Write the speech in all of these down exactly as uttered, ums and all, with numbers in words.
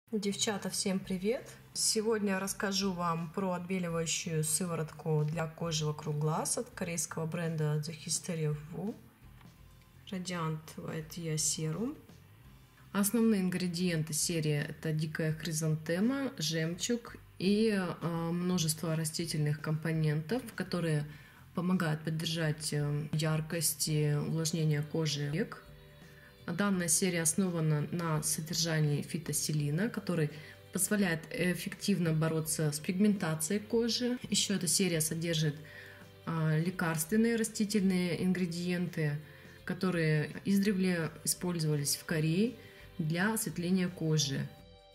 Девчата, всем привет! Сегодня я расскажу вам про отбеливающую сыворотку для кожи вокруг глаз от корейского бренда The History of Woo Radiant White Eye Serum. Основные ингредиенты серии — это дикая хризантема, жемчуг и множество растительных компонентов, которые помогают поддержать яркость и увлажнение кожи век. Данная серия основана на содержании фитосилина, который позволяет эффективно бороться с пигментацией кожи. Еще эта серия содержит лекарственные растительные ингредиенты, которые издревле использовались в Корее для осветления кожи.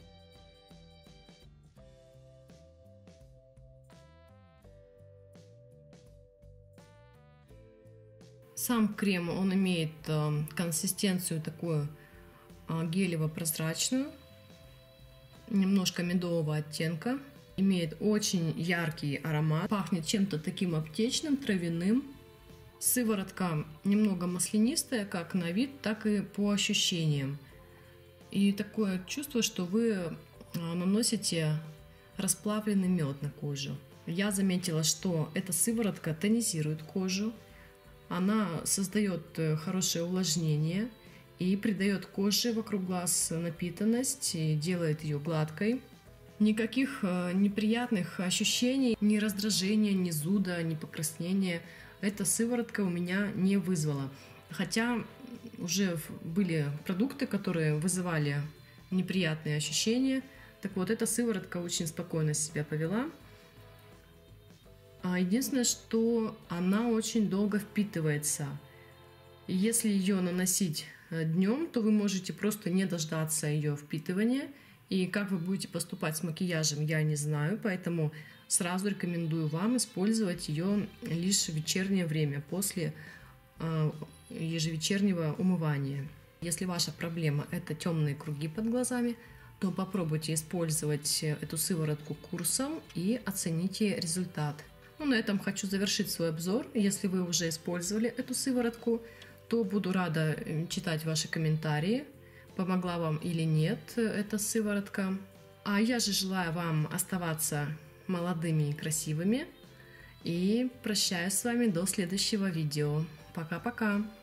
Сам крем, он имеет консистенцию такую гелево-прозрачную, немножко медового оттенка, имеет очень яркий аромат, пахнет чем-то таким аптечным, травяным. Сыворотка немного маслянистая, как на вид, так и по ощущениям. И такое чувство, что вы наносите расплавленный мед на кожу. Я заметила, что эта сыворотка тонизирует кожу. Она создает хорошее увлажнение и придает коже вокруг глаз напитанность и делает ее гладкой. Никаких неприятных ощущений, ни раздражения, ни зуда, ни покраснения эта сыворотка у меня не вызвала. Хотя уже были продукты, которые вызывали неприятные ощущения. Так вот, эта сыворотка очень спокойно себя повела. Единственное, что она очень долго впитывается. Если ее наносить днем, то вы можете просто не дождаться ее впитывания. И как вы будете поступать с макияжем, я не знаю. Поэтому сразу рекомендую вам использовать ее лишь в вечернее время, после ежевечернего умывания. Если ваша проблема — это темные круги под глазами, то попробуйте использовать эту сыворотку курсом и оцените результат. Ну, на этом хочу завершить свой обзор. Если вы уже использовали эту сыворотку, то буду рада читать ваши комментарии, помогла вам или нет эта сыворотка. А я же желаю вам оставаться молодыми и красивыми. И прощаюсь с вами до следующего видео. Пока-пока!